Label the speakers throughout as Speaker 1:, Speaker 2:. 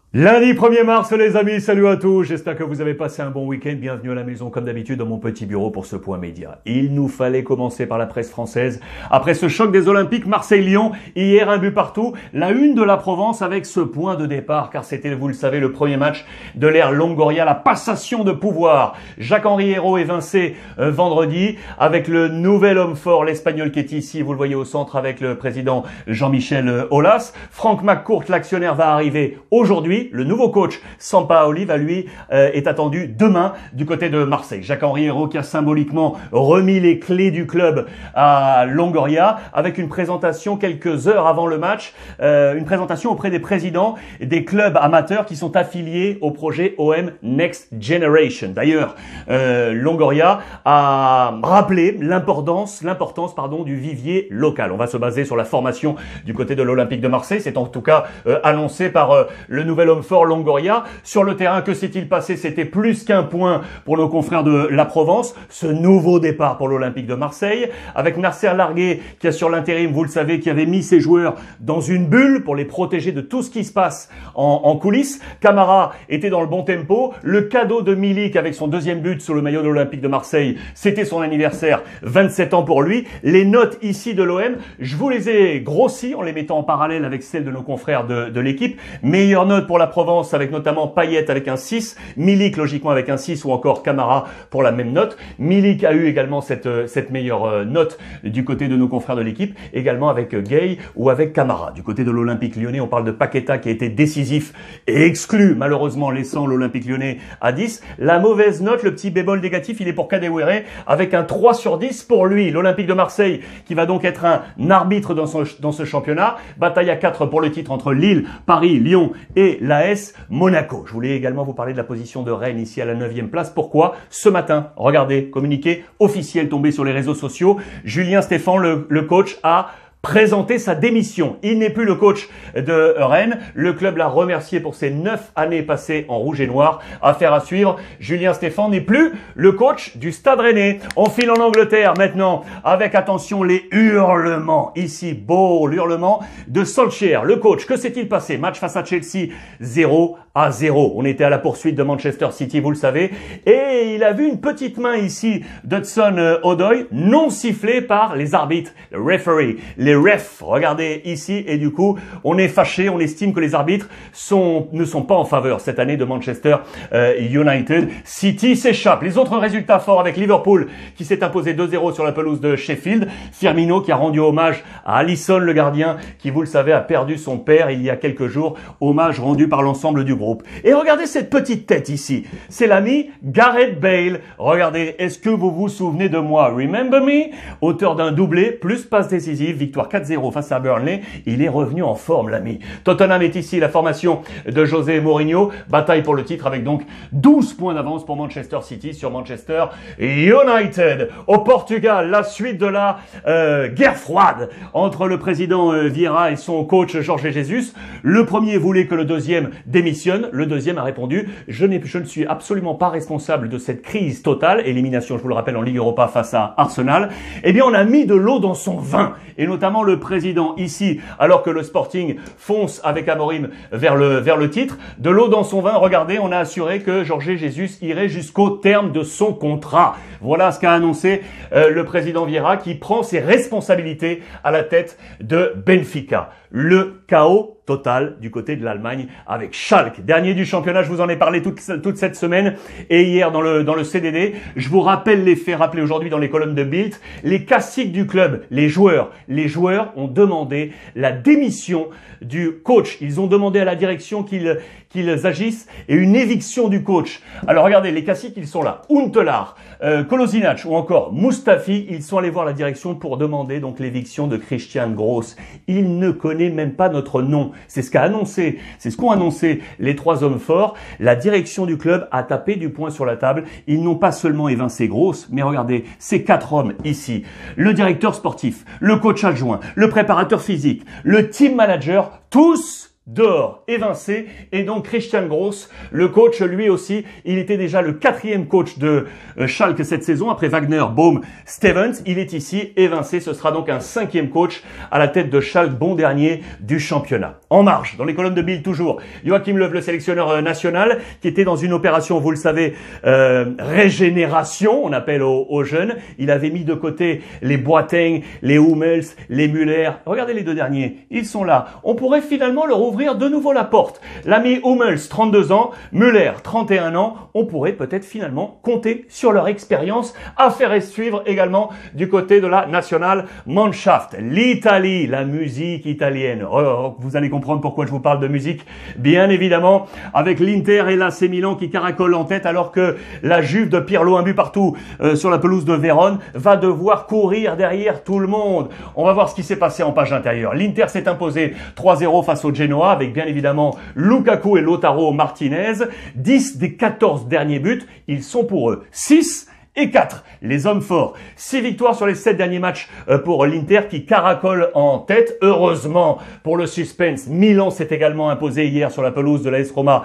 Speaker 1: Lundi 1er mars, les amis, salut à tous, j'espère que vous avez passé un bon week-end, bienvenue à la maison comme d'habitude dans mon petit bureau pour ce point média. Il nous fallait commencer par la presse française. Après ce choc des Olympiques, Marseille-Lyon, hier un but partout, la une de la Provence avec ce point de départ, car c'était, vous le savez, le premier match de l'ère Longoria, la passation de pouvoir. Jacques-Henri Hérault évincé vendredi avec le nouvel homme fort, l'Espagnol qui est ici, vous le voyez au centre avec le président Jean-Michel Aulas. Franck McCourt, l'actionnaire, va arriver aujourd'hui. Le nouveau coach, Sampaoli, est attendu demain du côté de Marseille. Jacques-Henri Hérault qui a symboliquement remis les clés du club à Longoria avec une présentation quelques heures avant le match, une présentation auprès des présidents des clubs amateurs qui sont affiliés au projet OM Next Generation. D'ailleurs, Longoria a rappelé l'importance du vivier local. On va se baser sur la formation du côté de l'Olympique de Marseille. C'est en tout cas annoncé par le nouvel homme fort Longoria. Sur le terrain, que s'est-il passé? C'était plus qu'un point pour nos confrères de la Provence. Ce nouveau départ pour l'Olympique de Marseille, avec Nasser Largué qui assure l'intérim, vous le savez, qui avait mis ses joueurs dans une bulle pour les protéger de tout ce qui se passe en coulisses. Camara était dans le bon tempo. Le cadeau de Milik avec son deuxième but sous le maillot de l'Olympique de Marseille, c'était son anniversaire, 27 ans pour lui. Les notes ici de l'OM, je vous les ai grossies en les mettant en parallèle avec celles de nos confrères de l'équipe. Meilleure note pour la Provence avec notamment Payet avec un 6, Milik logiquement avec un 6 ou encore Camara pour la même note. Milik a eu également cette meilleure note du côté de nos confrères de l'équipe, également avec Gueye ou avec Camara. Du côté de l'Olympique Lyonnais, on parle de Paqueta qui a été décisif et exclu malheureusement, laissant l'Olympique Lyonnais à 10. La mauvaise note, le petit bémol négatif, il est pour Kadewere avec un 3 sur 10 pour lui. L'Olympique de Marseille qui va donc être un arbitre dans ce championnat. Bataille à 4 pour le titre entre Lille, Paris, Lyon et l'AS Monaco. Je voulais également vous parler de la position de Rennes ici à la 9e place. Pourquoi? Ce matin, regardez, communiqué officiel tombé sur les réseaux sociaux, Julien Stéphan, le coach, a présenter sa démission. Il n'est plus le coach de Rennes. Le club l'a remercié pour ses 9 années passées en rouge et noir. Affaire à suivre. Julien Stéphan n'est plus le coach du Stade Rennais. On file en Angleterre maintenant avec, attention, les hurlements. Ici, beau hurlement de Solskjaer, le coach. Que s'est-il passé? Match face à Chelsea, 0-0. On était à la poursuite de Manchester City, vous le savez. Et il a vu une petite main ici d'Hudson-Odoi non sifflée par les arbitres, le referee. Les refs, regardez ici, et du coup, on est fâché, on estime que les arbitres ne sont pas en faveur cette année de Manchester United. City s'échappe. Les autres résultats forts avec Liverpool qui s'est imposé 2-0 sur la pelouse de Sheffield. Firmino qui a rendu hommage à Alisson, le gardien, qui, vous le savez, a perdu son père il y a quelques jours. Hommage rendu par l'ensemble du groupe. Et regardez cette petite tête ici. C'est l'ami Gareth Bale. Regardez, est-ce que vous vous souvenez de moi? Remember me? Auteur d'un doublé, plus passe décisive, victoire 4-0 face à Burnley. Il est revenu en forme, l'ami. Tottenham est ici, la formation de José Mourinho. Bataille pour le titre avec donc 12 points d'avance pour Manchester City sur Manchester United. Au Portugal, la suite de la guerre froide entre le président Vieira et son coach Jorge Jesus. Le premier voulait que le deuxième démissionne. Le deuxième a répondu: je ne suis absolument pas responsable de cette crise totale. Élimination, je vous le rappelle, en Ligue Europa face à Arsenal. Eh bien, on a mis de l'eau dans son vin. Et notamment le président ici, alors que le Sporting fonce avec Amorim vers le titre, de l'eau dans son vin. Regardez, on a assuré que Jorge Jesus irait jusqu'au terme de son contrat. Voilà ce qu'a annoncé le président Vieira, qui prend ses responsabilités à la tête de Benfica. Le chaos total du côté de l'Allemagne avec Schalke. Dernier du championnat, je vous en ai parlé toute cette semaine et hier dans le CDD. Je vous rappelle les faits rappelés aujourd'hui dans les colonnes de Bild. Les caciques du club, les joueurs ont demandé la démission du coach. Ils ont demandé à la direction qu'ils agissent et une éviction du coach. Alors regardez, les caciques, ils sont là. Huntelaar, Kolasinac ou encore Mustafi, ils sont allés voir la direction pour demander donc l'éviction de Christian Gross. Il ne connaît même pas notre nom. C'est ce qu'ont annoncé les trois hommes forts. La direction du club a tapé du poing sur la table. Ils n'ont pas seulement évincé Gross, mais regardez, ces 4 hommes ici. Le directeur sportif, le coach adjoint, le préparateur physique, le team manager, tous dehors, évincé, et donc Christian Gross, le coach, lui aussi, il était déjà le 4e coach de Schalke cette saison, après Wagner, Baum, Stevens, il est ici évincé, ce sera donc un 5e coach à la tête de Schalke, bon dernier du championnat. En marche, dans les colonnes de Bild toujours, Joachim Löw, le sélectionneur national, qui était dans une opération, vous le savez, régénération, on appelle aux jeunes, il avait mis de côté les Boateng, les Hummels, les Müller, regardez les deux derniers, ils sont là, on pourrait finalement leur ouvrir de nouveau la porte. L'ami Hummels, 32 ans, Müller, 31 ans, on pourrait peut-être finalement compter sur leur expérience à faire et suivre également du côté de la National Mannschaft. L'Italie, la musique italienne. Vous allez comprendre pourquoi je vous parle de musique. Bien évidemment, avec l'Inter et l'AC Milan qui caracolent en tête alors que la Juve de Pirlo, un but partout sur la pelouse de Vérone, va devoir courir derrière tout le monde. On va voir ce qui s'est passé en page intérieure. L'Inter s'est imposé 3-0 face au Genoa, avec bien évidemment Lukaku et Lautaro Martinez. 10 des 14 derniers buts, ils sont pour eux. 6 et 4, les hommes forts. 6 victoires sur les 7 derniers matchs pour l'Inter qui caracole en tête. Heureusement pour le suspense, Milan s'est également imposé hier sur la pelouse de l'AS Roma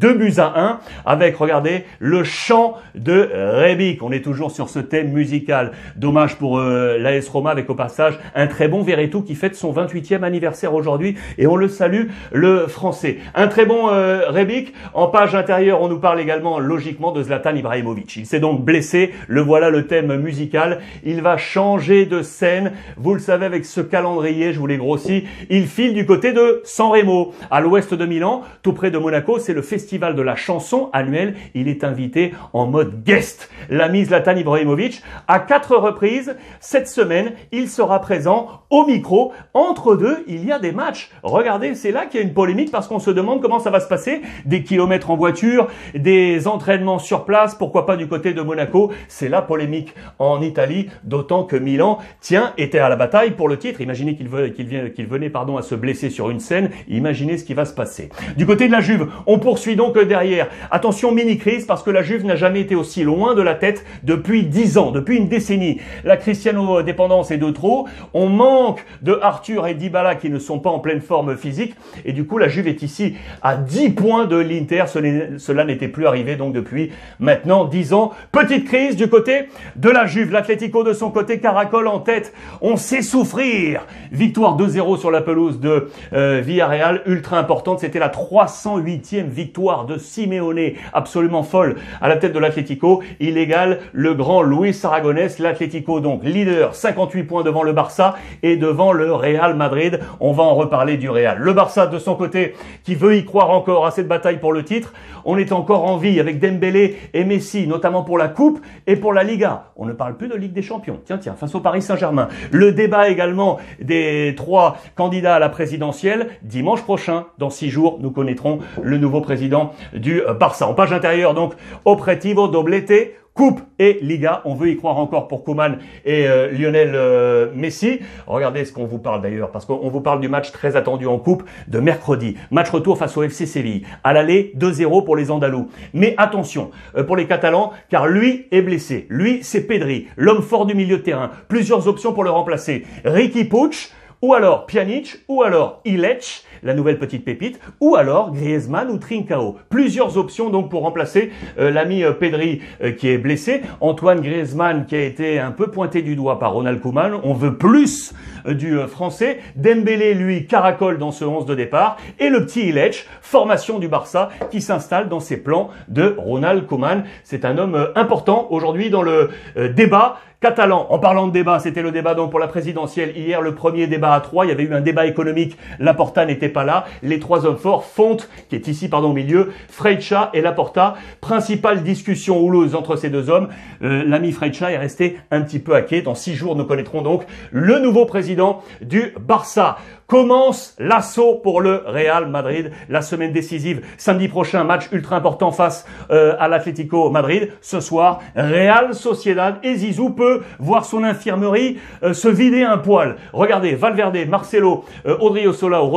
Speaker 1: 2-1 avec, regardez, le chant de Rebic. On est toujours sur ce thème musical. Dommage pour l'AS Roma avec au passage un très bon Verretou qui fête son 28e anniversaire aujourd'hui et on le salue, le français. Un très bon Rebic. En page intérieure, on nous parle également logiquement de Zlatan Ibrahimovic. Il s'est donc blessé. Le voilà le thème musical. Il va changer de scène. Vous le savez, avec ce calendrier, je vous l'ai grossi, il file du côté de San Remo, à l'ouest de Milan, tout près de Monaco. C'est le festival de la chanson annuel. Il est invité en mode guest. L'ami Zlatan Ibrahimovic, à 4 reprises, cette semaine, il sera présent au micro. Entre deux, il y a des matchs. Regardez, c'est là qu'il y a une polémique parce qu'on se demande comment ça va se passer. Des kilomètres en voiture, des entraînements sur place, pourquoi pas du côté de Monaco. C'est la polémique en Italie, d'autant que Milan, était à la bataille pour le titre. Imaginez qu'il venait à se blesser sur une scène. Imaginez ce qui va se passer. Du côté de la Juve, on poursuit donc derrière. Attention, mini-crise, parce que la Juve n'a jamais été aussi loin de la tête depuis 10 ans, depuis une décennie. La Cristiano-dépendance est de trop. On manque de Arthur et Dybala qui ne sont pas en pleine forme physique. Et du coup, la Juve est ici à 10 points de l'Inter. Cela n'était plus arrivé donc depuis maintenant 10 ans. Petite crise du côté de la Juve. L'Atlético de son côté caracole en tête. On sait souffrir. Victoire 2-0 sur la pelouse de Villarreal. Ultra importante. C'était la 308e victoire de Simeone. Absolument folle à la tête de l'Atlético. Il égale le grand Luis Aragonès. L'Atlético donc leader. 58 points devant le Barça et devant le Real Madrid. On va en reparler du Real. Le Barça de son côté qui veut y croire encore à cette bataille pour le titre. On est encore en vie avec Dembélé et Messi, notamment pour la Coupe et pour la Liga. On ne parle plus de Ligue des Champions. Tiens, face au Paris Saint-Germain. Le débat également des 3 candidats à la présidentielle. Dimanche prochain, dans 6 jours, nous connaîtrons le nouveau président du Barça. En page intérieure, donc, Operativo Doblete, Coupe et Liga, on veut y croire encore pour Koeman et Lionel Messi. Regardez ce qu'on vous parle d'ailleurs, parce qu'on vous parle du match très attendu en Coupe de mercredi. Match retour face au FC Séville. À l'aller, 2-0 pour les Andalous. Mais attention pour les Catalans, car lui est blessé. Lui, c'est Pedri, l'homme fort du milieu de terrain. Plusieurs options pour le remplacer. Riqui Puig, ou alors Pjanic, ou alors Illich, la nouvelle petite pépite, ou alors Griezmann ou Trincao. Plusieurs options donc pour remplacer l'ami Pedri qui est blessé. Antoine Griezmann qui a été un peu pointé du doigt par Ronald Koeman. On veut plus du français. Dembélé, lui, caracole dans ce 11 de départ. Et le petit Illich, formation du Barça, qui s'installe dans ses plans de Ronald Koeman. C'est un homme important aujourd'hui dans le débat catalan. En parlant de débat, c'était le débat donc pour la présidentielle. Hier, le premier débat à 3. Il y avait eu un débat économique. Laporta n'était pas là. Les 3 hommes forts, Fonte, qui est ici, au milieu, Freixa et Laporta. Principale discussion houleuse entre ces deux hommes. L'ami Freixa est resté un petit peu à quai. Dans 6 jours, nous connaîtrons donc le nouveau président du Barça. Commence l'assaut pour le Real Madrid. La semaine décisive, samedi prochain, match ultra important face à l'Atlético Madrid. Ce soir, Real Sociedad et Zizou peut voir son infirmerie se vider un poil. Regardez, Valverde, Marcelo, Odriozola ou Rodrigo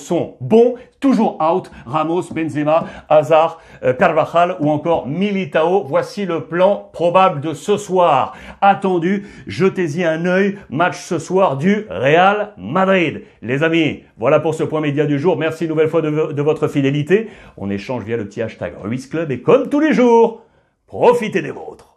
Speaker 1: sont bons, toujours out. Ramos, Benzema, Hazard, Carvajal ou encore Militao. Voici le plan probable de ce soir. Attendu, jetez-y un œil. Match ce soir du Real Madrid. Les amis, voilà pour ce point média du jour. Merci une nouvelle fois de votre fidélité. On échange via le petit hashtag Ruiz Club et comme tous les jours, profitez des vôtres.